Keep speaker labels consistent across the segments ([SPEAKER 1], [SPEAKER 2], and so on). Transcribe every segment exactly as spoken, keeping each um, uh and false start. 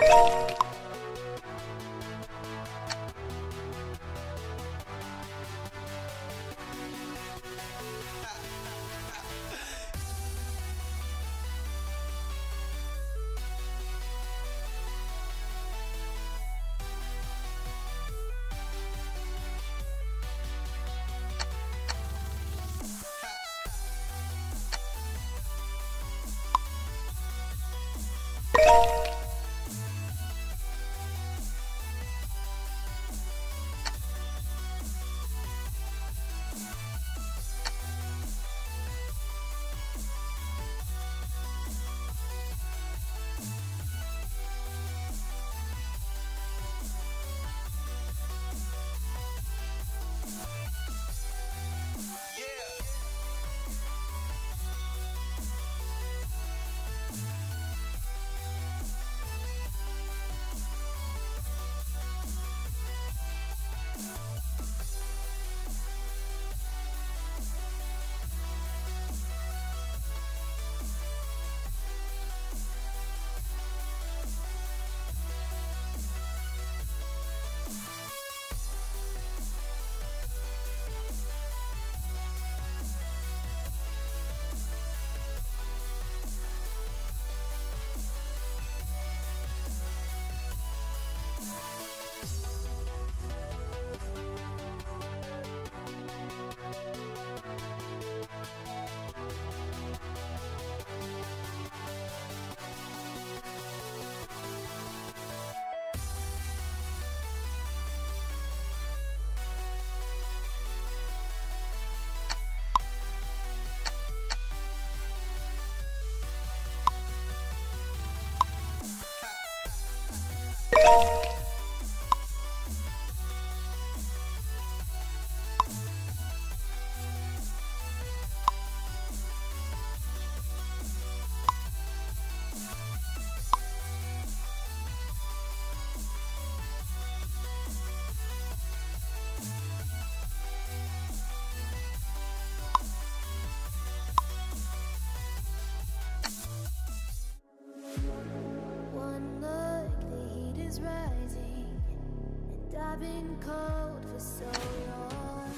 [SPEAKER 1] I've been cold for so long.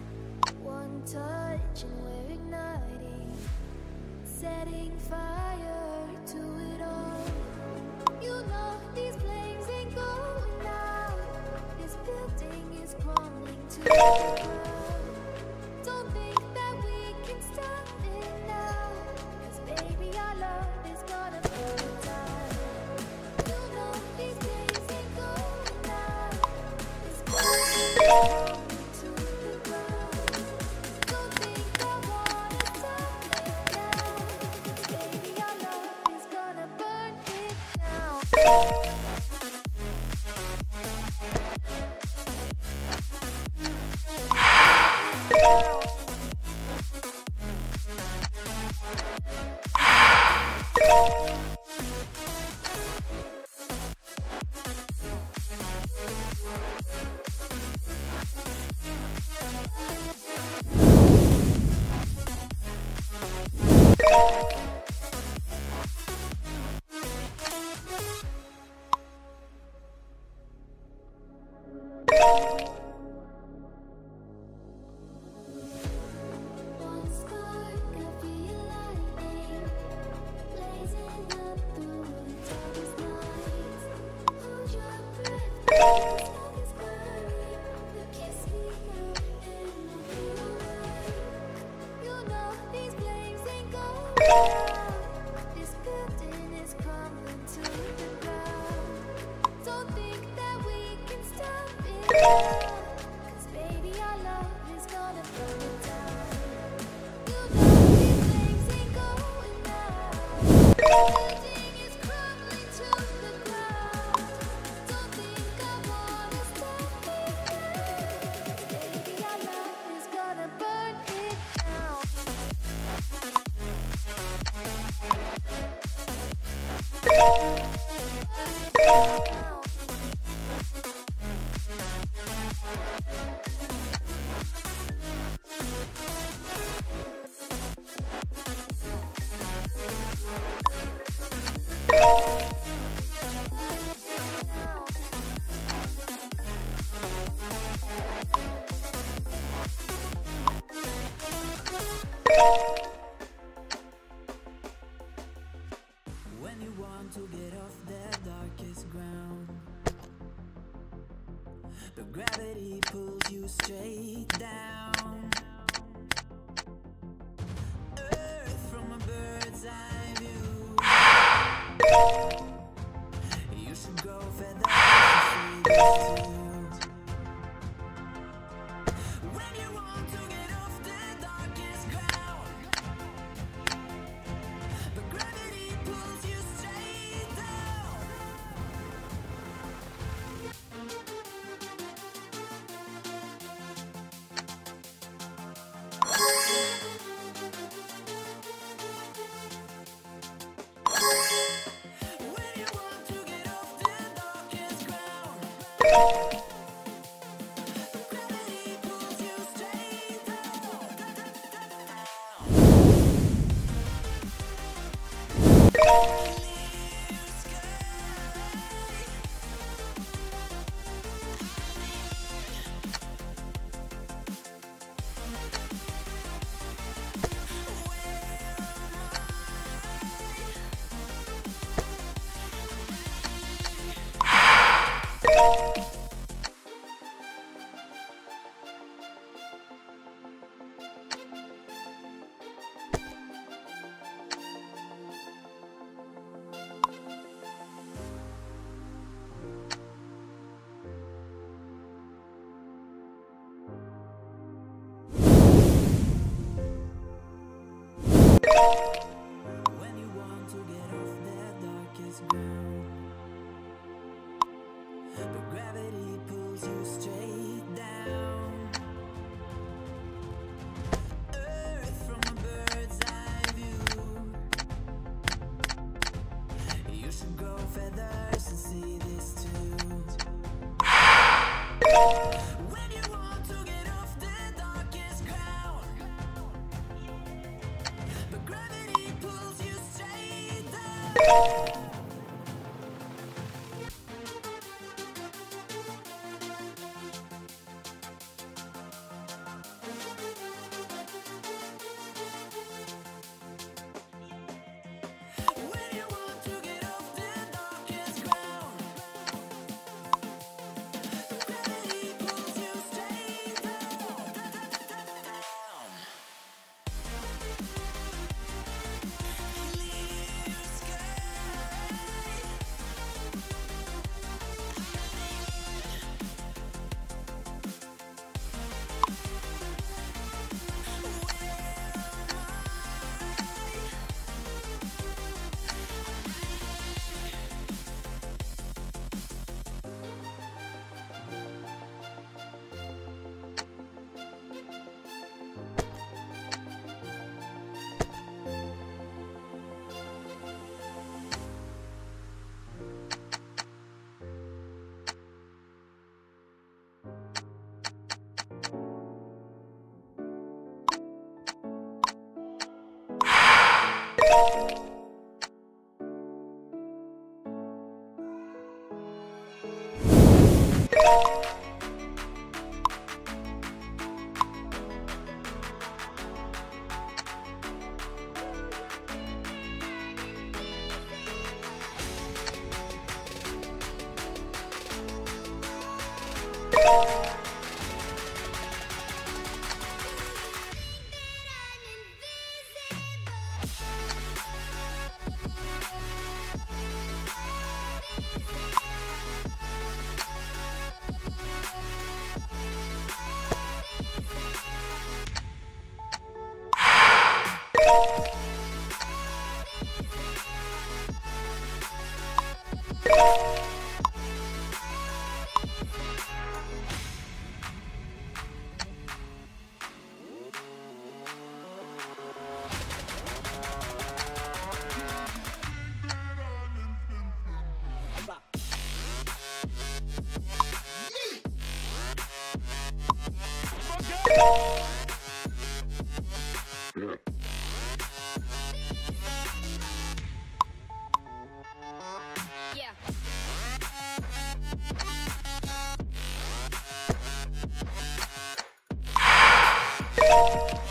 [SPEAKER 1] One touch and we're igniting, setting fire to it all. You know these flames ain't going out. This building is crumbling to the ground. Don't think that we can stop it now, 'cause baby our love is gonna burn it down. You know these flames ain't going out. This building is crumbling to the ground. Don't think I wanna stop it now, 'cause baby our love is gonna burn it down. One spark of your lightning, blazing up through the darkest nights. Hold your breath, the smoke is burning. You kiss me now and I'll be alright. You know these flames ain't going out. This building is crumbling to the ground. Don't think that we can stop it now, 'cause baby our love is gonna burn it down. You know these flames ain't going out. The building is crumbling to the ground. Don't think I wanna stop it now, 'cause baby our love is gonna burn it down.
[SPEAKER 2] but gravity pulls you straight down. Earth from a bird's eye view. You should grow feathers to see this too. When you want to get off the darkest ground, but gravity pulls you straight down. When you want to get off the darkest ground, gravity pulls you straight down. Clear sky. When you want to get off that darkest ground, but gravity pulls you straight down. Earth from a bird's eye view. You should grow feathers and see this too. When you want to get off the darkest ground, but gravity pulls you straight down. When you want to get off the darkest ground, gravity pulls you straight down. Clear sky.
[SPEAKER 1] Yeah.